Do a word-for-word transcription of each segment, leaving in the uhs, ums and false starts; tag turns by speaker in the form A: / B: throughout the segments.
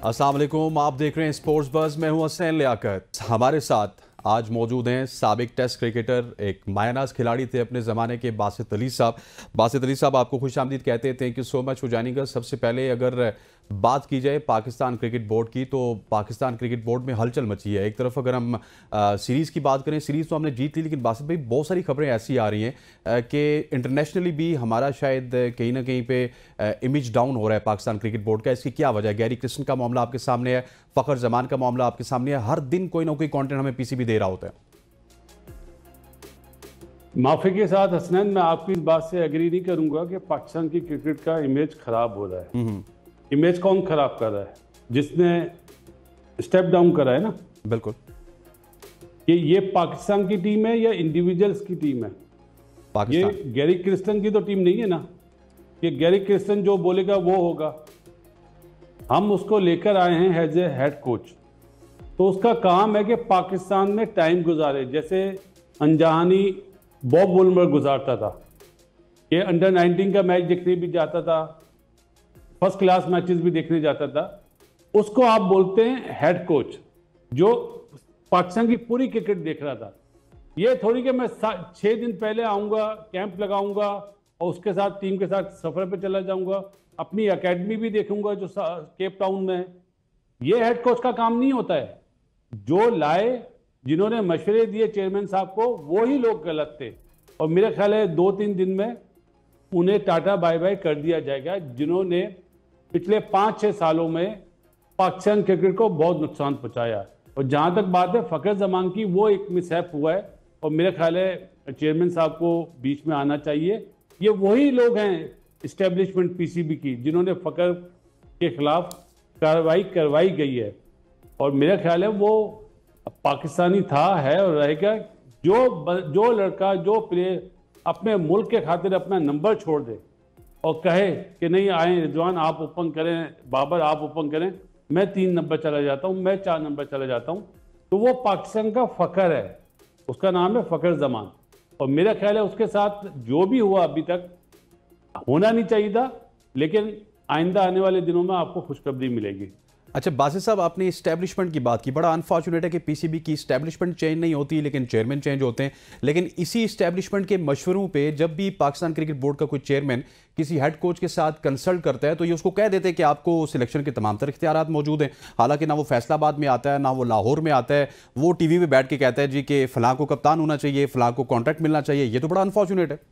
A: अस्सलाम वालेकुम, आप देख रहे हैं स्पोर्ट्स बज़। मैं हूं हसनैन लियाकत। हमारे साथ आज मौजूद हैं साबिक टेस्ट क्रिकेटर, एक मायनाज खिलाड़ी थे अपने ज़माने के, बासित अली साहब। बासित अली साहब, आपको खुशामदीद कहते हैं। Thank you so much for joining us. सबसे पहले अगर बात की जाए पाकिस्तान क्रिकेट बोर्ड की, तो पाकिस्तान क्रिकेट बोर्ड में हलचल मची है। एक तरफ अगर हम आ, सीरीज़ की बात करें, सीरीज़ तो हमने जीत ली, लेकिन बासित भाई बहुत सारी खबरें ऐसी आ रही हैं कि इंटरनेशनली भी हमारा शायद कहीं ना कहीं पे इमेज डाउन हो रहा है पाकिस्तान क्रिकेट बोर्ड का। इसकी क्या वजह है? गैरी क्रिस्टन का मामला आपके सामने है, फ़खर जमान का मामला आपके सामने है। हर दिन कोई ना कोई कंटेंट हमें पीसीबी दे रहा होता है।
B: माफी के साथ हसनैन, मैं आपकी इस बात से एग्री नहीं करूंगा कि पाकिस्तान की क्रिकेट का इमेज खराब हो रहा है। इमेज कौन खराब कर रहा है? जिसने स्टेप डाउन करा है ना।
A: बिल्कुल।
B: कि ये पाकिस्तान की टीम है या इंडिविजुअल्स की टीम है?
A: पाकिस्तान।
B: ये गैरी क्रिस्टन की तो टीम नहीं है ना कि गैरी क्रिस्टन जो बोलेगा वो होगा। हम उसको लेकर आए हैं एज ए हेड कोच, तो उसका काम है कि पाकिस्तान में टाइम गुजारे, जैसे अनजानी बॉब वुलमर गुजारता था। ये अंडर नाइनटीन का मैच देखने भी जाता था, फर्स्ट क्लास मैचेस भी देखने जाता था। उसको आप बोलते हैं हेड कोच, जो पाकिस्तान की पूरी क्रिकेट देख रहा था। ये थोड़ी कि मैं छः दिन पहले आऊँगा, कैंप लगाऊंगा और उसके साथ टीम के साथ सफ़र पे चला जाऊँगा, अपनी एकेडमी भी देखूंगा जो केप टाउन में है। ये हेड कोच का काम नहीं होता है। जो लाए, जिन्होंने मशवरे दिए चेयरमैन साहब को, वो ही लोग गलत थे। और मेरा ख्याल है दो तीन दिन में उन्हें टाटा बाय बाय कर दिया जाएगा, जिन्होंने पिछले पाँच छः सालों में पाकिस्तान क्रिकेट को बहुत नुकसान पहुंचाया। और जहां तक बात है फ़खर जमान की, वो एक मिसहैप हुआ है और मेरा ख्याल है चेयरमैन साहब को बीच में आना चाहिए। ये वही लोग हैं इस्टेब्लिशमेंट पीसीबी की, जिन्होंने फ़खर के खिलाफ कार्रवाई करवाई गई है। और मेरा ख्याल है वो पाकिस्तानी था, है और रहेगा। जो जो लड़का, जो प्लेयर अपने मुल्क के खातिर अपना नंबर छोड़ दे और कहे कि नहीं आए रिजवान आप ओपन करें, बाबर आप ओपन करें, मैं तीन नंबर चला जाता हूं, मैं चार नंबर चला जाता हूं, तो वो पाकिस्तान का फ़खर है। उसका नाम है फ़खर जमान। और मेरा ख्याल है उसके साथ जो भी हुआ अभी तक होना नहीं चाहिए था, लेकिन आइंदा आने वाले दिनों में आपको खुशखबरी मिलेगी।
A: अच्छा बासित साहब, आपने इस्टेब्लिशमेंट की बात की। बड़ा अनफॉर्चुनेट है कि पीसीबी की इस्टेब्लिशमेंट चेंज नहीं होती, लेकिन चेयरमैन चेंज होते हैं। लेकिन इसी इस्टेब्लिशमेंट के मशवरों पे जब भी पाकिस्तान क्रिकेट बोर्ड का कोई चेयरमैन किसी हेड कोच के साथ कंसल्ट करता है, तो ये उसको कह देते हैं कि आपको सिलेक्शन के तमाम तरह इख्तियारात मौजूद हैं। हालांकि ना वो फैसलाबाद में आता है, ना वो लाहौर में आता है। वो टीवी में बैठ के कहता है जी कि फलां को कप्तान होना चाहिए, फलां को कॉन्ट्रैक्ट मिलना चाहिए। ये तो बड़ा अनफॉर्चुनेट है।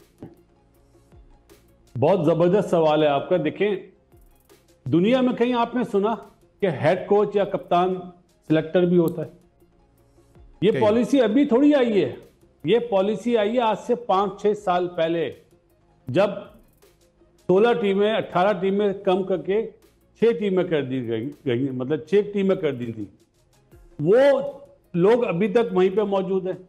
B: बहुत जबरदस्त सवाल है आपका। देखें, दुनिया में कहीं आपने सुना कि हेड कोच या कप्तान सिलेक्टर भी होता है? ये पॉलिसी अभी थोड़ी आई है। ये पॉलिसी आई है आज से पांच छह साल पहले, जब सोलह टीमें अठारह टीमें कम करके छह टीमें कर दी गई गई मतलब छह टीमें कर दी थी। वो लोग अभी तक वहीं पे मौजूड है।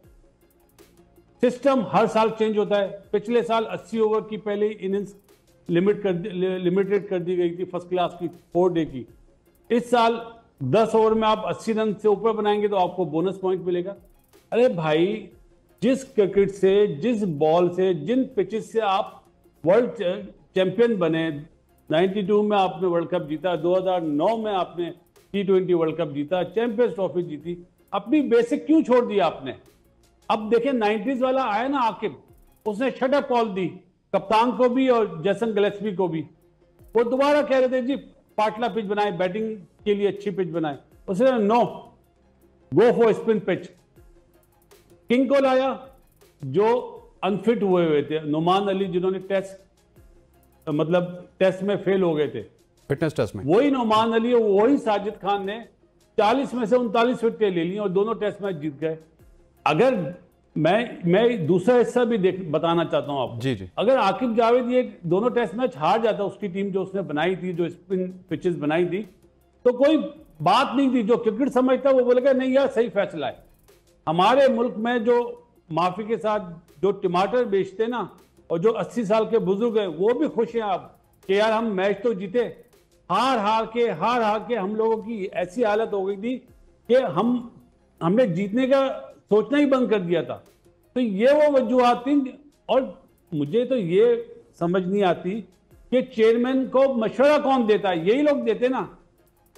B: सिस्टम हर साल चेंज होता है। पिछले साल अस्सी ओवर की पहले इनिंग्स लिमिट कर लिमिटेड कर दी गई थी, फर्स्ट क्लास की, फोर डे की। इस साल दस ओवर में आप अस्सी रन से ऊपर बनाएंगे तो आपको बोनस पॉइंट मिलेगा। अरे भाई, जिस क्रिकेट से, जिस बॉल से, जिन पिचेस से आप वर्ल्ड चैंपियन बने, बानवे में आपने वर्ल्ड कप जीता, दो हज़ार नौ में आपने टी ट्वेंटी वर्ल्ड कप जीता, चैंपियंस ट्रॉफी जीती, अपनी बेसिक क्यों छोड़ दी आपने? अब देखें, नाइन्टीज वाला आया ना आकिब, उसने शट अप कॉल दी कप्तान को भी और जैसन गिलेस्पी को भी। वो दोबारा कह रहे थे जी पाटला पिच बनाए, बैटिंग के लिए अच्छी पिच बनाए। उसने no, go for spin pitch. King को लाया जो अनफिट हुए हुए थे, नुमान अली, जिन्होंने टेस्ट मतलब टेस्ट में फेल हो गए थे,
A: फिटनेस टेस्ट में।
B: वही नुमान अली और वही साजिद खान ने चालीस में से उनतालीस विकेटें ले ली और दोनों टेस्ट मैच जीत गए। अगर मैं मैं दूसरा हिस्सा भी देख बताना चाहता हूं आपको।
A: जी जी।
B: अगर आकिब जावेद ये दोनों टेस्ट मैच हार जाता, उसकी टीम जो उसने बनाई थी, जो स्पिन पिचेस बनाई थी, तो कोई बात नहीं थी। जो क्रिकेट समझता है वो बोलेगा नहीं यार सही फैसला है। हमारे मुल्क में जो माफी के साथ जो टमाटर बेचते ना, और जो अस्सी साल के बुजुर्ग हैं, वो भी खुश हैं आप कि यार हम मैच तो जीते। हार हार के हार हार के हम लोगों की ऐसी हालत हो गई थी कि हम हमने जीतने का सोचना ही बंद कर दिया था। तो ये वो वजूहात थी। और मुझे तो ये समझ नहीं आती कि चेयरमैन को मशवरा कौन देता है? यही लोग देते ना।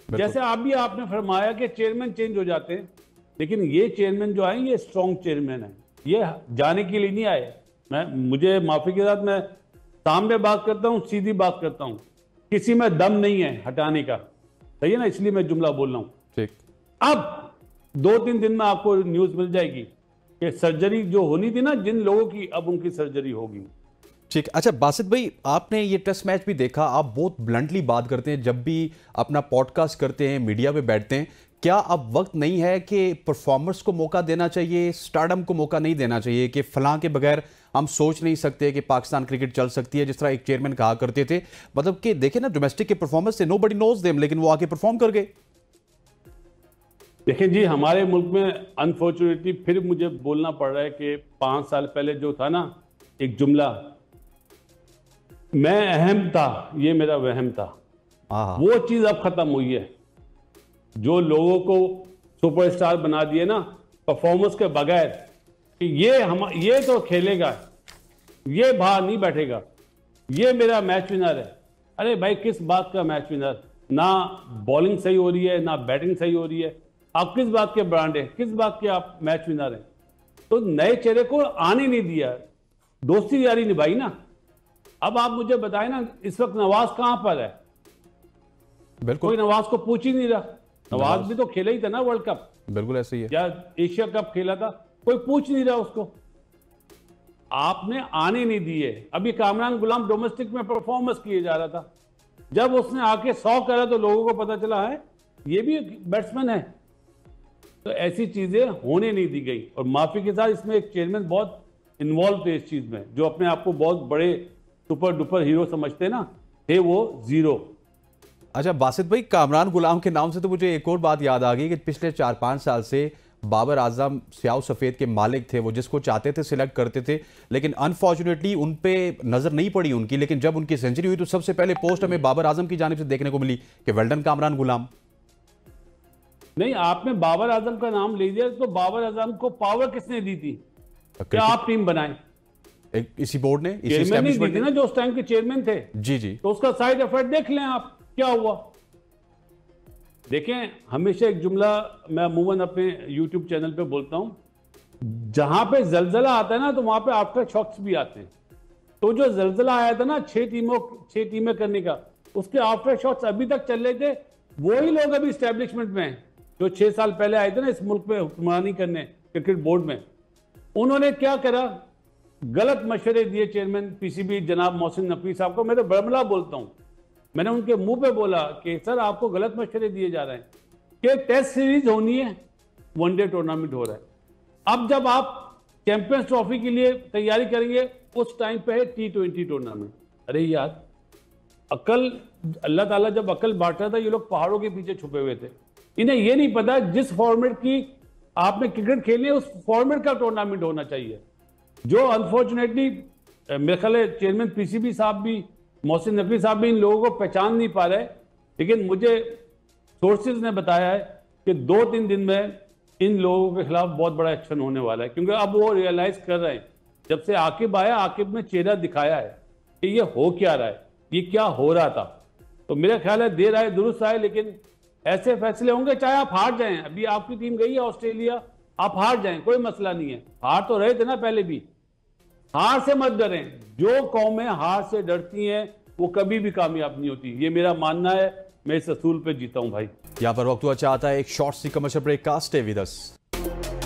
B: जैसे आप भी आपने फरमाया कि चेयरमैन चेंज हो जाते हैं, लेकिन ये चेयरमैन जो आए ये स्ट्रॉन्ग चेयरमैन है, ये जाने के लिए नहीं आए। मैं मुझे माफी के साथ मैं सामने बात करता हूँ, सीधी बात करता हूँ, किसी में दम नहीं है हटाने का, सही है ना, इसलिए मैं जुमला बोल रहा हूँ।
A: ठीक।
B: अब दो तीन दिन में आपको न्यूज मिल जाएगी कि सर्जरी जो होनी थी ना जिन लोगों की, अब उनकी सर्जरी होगी।
A: ठीक। अच्छा बासित भाई, आपने ये टेस्ट मैच भी देखा, आप बहुत ब्लंटली बात करते हैं जब भी अपना पॉडकास्ट करते हैं, मीडिया पे बैठते हैं। क्या अब वक्त नहीं है कि परफॉर्मर्स को मौका देना चाहिए, स्टारडम को मौका नहीं देना चाहिए कि फलां के बगैर हम सोच नहीं सकते कि पाकिस्तान क्रिकेट चल सकती है, जिस तरह एक चेयरमैन कहा करते थे? मतलब कि देखें ना, डोमेस्टिक के परफॉर्मेंस से नोबडी नोज देम, लेकिन वो आके परफॉर्म कर गए।
B: देखिए जी, हमारे मुल्क में अनफॉर्चुनेटली फिर मुझे बोलना पड़ रहा है कि पांच साल पहले जो था ना एक जुमला, मैं अहम था, ये मेरा वहम था, वो चीज अब खत्म हुई है। जो लोगों को सुपरस्टार बना दिए ना परफॉर्मेंस के बगैर, कि ये हम ये तो खेलेगा, ये बाहर नहीं बैठेगा, ये मेरा मैच विनर है। अरे भाई, किस बात का मैच विनर? ना बॉलिंग सही हो रही है, ना बैटिंग सही हो रही है, आप किस बात के ब्रांड है, किस बात के आप मैच विनर हैं? तो नए चेहरे को आने नहीं दिया, दोस्ती यारी निभाई ना। अब आप मुझे बताएं ना, इस वक्त नवाज कहां पर है?
A: बिल्कुल,
B: कोई नवाज को पूछ ही नहीं रहा। नवाज भी तो खेला ही था ना वर्ल्ड कप,
A: बिल्कुल ऐसे ही है,
B: या एशिया कप खेला था, कोई पूछ नहीं रहा उसको। आपने आने नहीं दिए। अभी कामरान गुलाम डोमेस्टिक में परफॉर्मेंस किए जा रहा था, जब उसने आके सौ करा तो लोगों को पता चला है ये भी बैट्समैन है। तो ऐसी चीजें होने नहीं दी गई। और माफी के साथ इसमें एक चेयरमैन बहुत इन्वॉल्व थे इस चीज में, जो अपने आप को बहुत बड़े सुपर डुपर हीरो समझते ना, थे वो जीरो।
A: अच्छा बासित भाई, कामरान गुलाम के नाम से तो मुझे एक और बात याद आ गई कि पिछले चार पांच साल से बाबर आजम स्याह सफेद के मालिक थे, वो जिसको चाहते थे सिलेक्ट करते थे, लेकिन अनफॉर्चुनेटली उन पे नजर नहीं पड़ी उनकी। लेकिन जब उनकी सेंचुरी हुई तो सबसे पहले पोस्ट हमें बाबर आजम की जानिब से देखने को मिली कि वेल्डन कामरान गुलाम।
B: नहीं, आपने बाबर आजम का नाम ले दिया, तो बाबर आजम को पावर किसने दी थी क्या आप टीम बनाए?
A: एक इसी बोर्ड ने, इसी
B: चेयरमैन नहीं दी थी ना, जो उस टाइम के चेयरमैन थे।
A: जी जी।
B: तो उसका साइड इफेक्ट देख लें आप क्या हुआ। देखें, हमेशा एक जुमला मैं अमूमन अपने यूट्यूब चैनल पे बोलता हूं, जहां पे जलजला आता है ना तो वहां पे आफ्टर शॉक्स भी आते हैं। तो जो जलजला आया था ना छह टीमों छह टीमें करने का, उसके आफ्टर शॉक्स अभी तक चल रहे थे। वही लोग अभी स्टैब्लिशमेंट में हैं जो छह साल पहले आए थे ना इस मुल्क में हुक्मरानी करने क्रिकेट बोर्ड में। उन्होंने क्या करा? गलत मशवरे दिए चेयरमैन पीसीबी जनाब मोहसिन नकवी साहब को। मैं तो बड़बड़ा बोलता हूं, मैंने उनके मुंह पे बोला कि सर आपको गलत मशवरे दिए जा रहे हैं कि टेस्ट सीरीज होनी है, वनडे टूर्नामेंट हो रहा है। अब जब आप चैंपियंस ट्रॉफी के लिए तैयारी करेंगे उस टाइम पे है टी ट्वेंटी टूर्नामेंट। अरे यार, अकल, अल्लाह ताला जब अकल बांट रहा था ये लोग पहाड़ों के पीछे छुपे हुए थे। इन्हें ये नहीं पता जिस फॉर्मेट की आपने क्रिकेट खेलनी है उस फॉर्मेट का टूर्नामेंट होना चाहिए, जो अनफॉर्चुनेटली मेरे ख्याल है चेयरमैन पीसीबी साहब भी, मोहसिन नकवी साहब भी इन लोगों को पहचान नहीं पा रहे। लेकिन मुझे सोर्सेज ने बताया है कि दो तीन दिन में इन लोगों के खिलाफ बहुत बड़ा एक्शन होने वाला है, क्योंकि अब वो रियलाइज कर रहे हैं, जब से आकिब आया, आकिब ने चेहरा दिखाया है कि ये हो क्या रहा है, ये क्या हो रहा था। तो मेरा ख्याल है देर आए दुरुस्त आए, लेकिन ऐसे फैसले होंगे चाहे आप हार जाएं। अभी आपकी टीम गई है ऑस्ट्रेलिया, आप हार जाएं, कोई मसला नहीं है, हार तो रहे थे ना पहले भी। हार से मत डरें, जो कौमें हार से डरती हैं वो कभी भी कामयाब नहीं होती, ये मेरा मानना है। मैं इस असूल पे जीता हूं भाई।
A: यहाँ पर वक्त हुआ चाहता है एक शॉर्ट सी कमर्शियल ब्रेक का। Stay with us.